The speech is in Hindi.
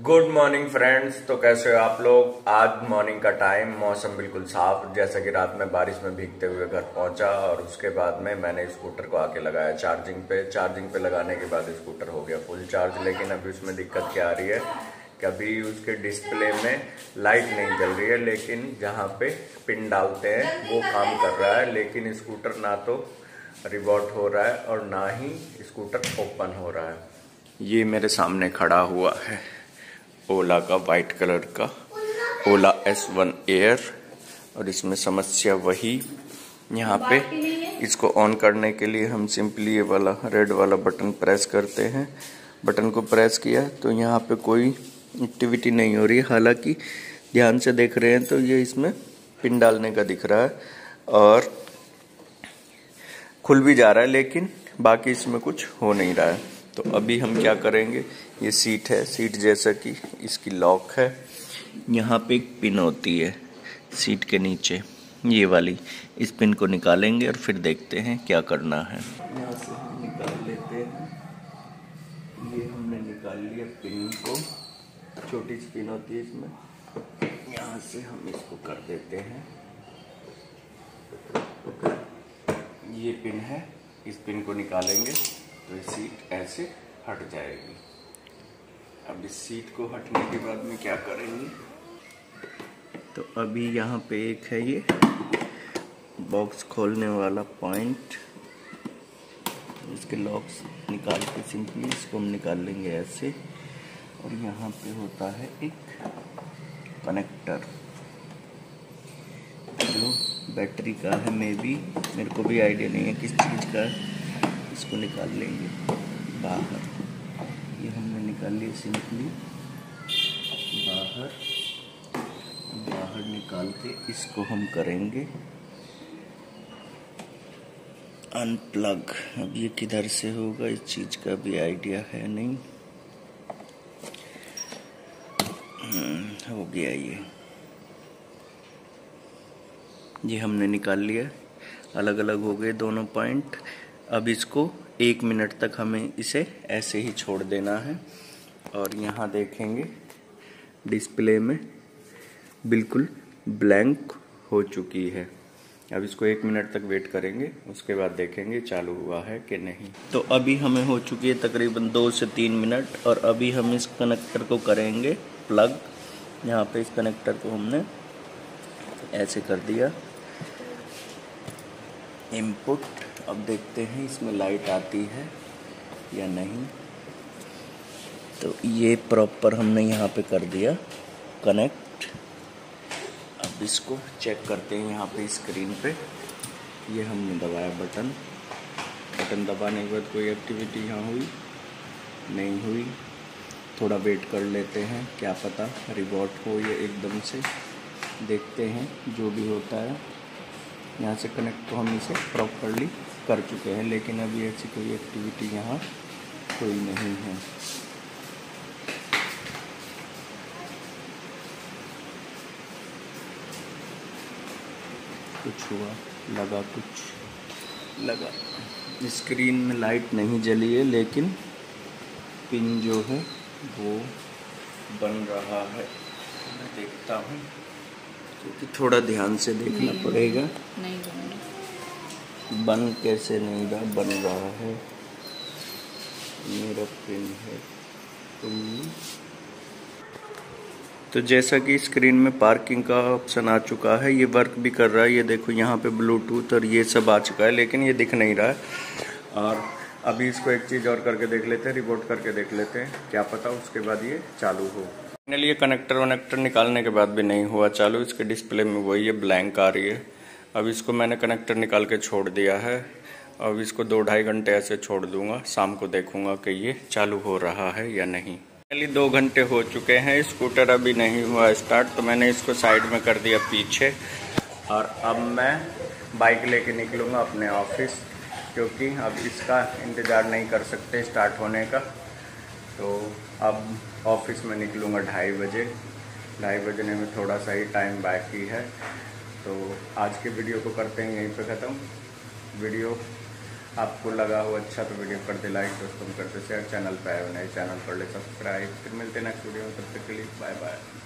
Good morning friends. तो कैसे हो आप लोग। आज मॉर्निंग का टाइम, मौसम बिल्कुल साफ, जैसा कि रात में बारिश में भीगते हुए घर पहुंचा और उसके बाद में मैंने स्कूटर को आके लगाया चार्जिंग पे लगाने के बाद स्कूटर हो गया फुल चार्ज। लेकिन अभी उसमें दिक्कत क्या आ रही है कि अभी उसके डिस्प्ले में लाइट नहीं जल रही है, लेकिन जहाँ पे पिन डालते हैं वो काम कर रहा है, लेकिन स्कूटर ना तो रिबॉट हो रहा है और ना ही स्कूटर ओपन हो रहा है। ये मेरे सामने खड़ा हुआ है ओला का वाइट कलर का ओला S1 एयर, और इसमें समस्या वही यहाँ पे इसको ऑन करने के लिए हम सिंपली ये वाला रेड वाला बटन प्रेस करते हैं। बटन को प्रेस किया तो यहाँ पे कोई एक्टिविटी नहीं हो रही है। हालांकि ध्यान से देख रहे हैं तो ये इसमें पिन डालने का दिख रहा है और खुल भी जा रहा है, लेकिन बाकी इसमें कुछ हो नहीं रहा है। तो अभी हम क्या करेंगे, ये सीट है, सीट जैसा कि इसकी लॉक है, यहाँ पे एक पिन होती है सीट के नीचे, ये वाली, इस पिन को निकालेंगे और फिर देखते हैं क्या करना है। यहाँ से हम निकाल लेते हैं, ये हमने निकाल लिया पिन को, छोटी सी पिन होती है इसमें, यहाँ से हम इसको कर देते हैं। ये पिन है, इस पिन को निकालेंगे तो ये सीट ऐसे हट जाएगी। अब इस सीट को हटने के बाद में क्या करेंगे, तो अभी यहाँ पे एक है ये बॉक्स खोलने वाला पॉइंट, इसके लॉक्स निकाल के सिंपली इसको हम निकाल लेंगे ऐसे, और यहाँ पे होता है एक कनेक्टर जो बैटरी का है, मेरे को भी आइडिया नहीं है किस चीज़ का है। इसको निकाल लेंगे बाहर, ये हमने निकाल लिया सिंपली बाहर निकाल के इसको हम करेंगे अनप्लग। अब ये किधर से होगा इस चीज़ का भी आइडिया है नहीं। हो गया ये हमने निकाल लिया, अलग अलग हो गए दोनों पॉइंट। अब इसको 1 मिनट तक हमें इसे ऐसे ही छोड़ देना है, और यहाँ देखेंगे डिस्प्ले में बिल्कुल ब्लैंक हो चुकी है। अब इसको 1 मिनट तक वेट करेंगे, उसके बाद देखेंगे चालू हुआ है कि नहीं। तो अभी हमें हो चुकी है तकरीबन 2 से 3 मिनट, और अभी हम इस कनेक्टर को करेंगे प्लग। यहाँ पे इस कनेक्टर को हमने ऐसे कर दिया इनपुट। अब देखते हैं इसमें लाइट आती है या नहीं। तो ये प्रॉपर हमने यहाँ पे कर दिया कनेक्ट। अब इसको चेक करते हैं यहाँ पे स्क्रीन पे, ये हमने दबाया बटन दबाने के बाद कोई एक्टिविटी यहाँ हुई नहीं हुई। थोड़ा वेट कर लेते हैं, क्या पता रिबॉट हो या एकदम से, देखते हैं जो भी होता है। यहाँ से कनेक्ट तो हम इसे प्रॉपरली कर चुके हैं, लेकिन अभी ऐसी कोई एक्टिविटी यहाँ कोई नहीं है। कुछ हुआ, लगा स्क्रीन में लाइट नहीं जली है, लेकिन पिन जो है वो बन रहा है। मैं देखता हूँ क्योंकि थोड़ा ध्यान से देखना पड़ेगा। नहीं बन कैसे नहीं रहा, बन रहा है। मेरा पिन है तो जैसा कि स्क्रीन में पार्किंग का ऑप्शन आ चुका है, ये वर्क भी कर रहा है। ये देखो यहाँ पे ब्लूटूथ और ये सब आ चुका है, लेकिन ये दिख नहीं रहा है। और अभी इसको एक चीज़ और करके देख लेते हैं, रिबॉट करके देख लेते हैं, क्या पता उसके बाद ये चालू हो। फाइनली ये कनेक्टर निकालने के बाद भी नहीं हुआ चालू, इसके डिस्प्ले में वही है ब्लैंक आ रही है। अब इसको मैंने कनेक्टर निकाल के छोड़ दिया है। अब इसको 2-2.5 घंटे ऐसे छोड़ दूंगा, शाम को देखूंगा कि ये चालू हो रहा है या नहीं। फाइनली 2 घंटे हो चुके हैं, स्कूटर अभी नहीं हुआ स्टार्ट, तो मैंने इसको साइड में कर दिया पीछे, और अब मैं बाइक लेके निकलूँगा अपने ऑफिस, क्योंकि अब इसका इंतज़ार नहीं कर सकते स्टार्ट होने का। तो अब ऑफिस में निकलूँगा 2:30 बजे। 2:30 बजने में थोड़ा सा ही टाइम बाकी है। तो आज के वीडियो को करते हैं यहीं पे ख़त्म। वीडियो आपको लगा हो अच्छा तो वीडियो कर दे लाइक, दोस्तों में करते शेयर, चैनल पे आए हो नए चैनल कर ले सब्सक्राइब। फिर मिलते हैं नेक्स्ट वीडियो में, तब तक के लिए बाय बाय।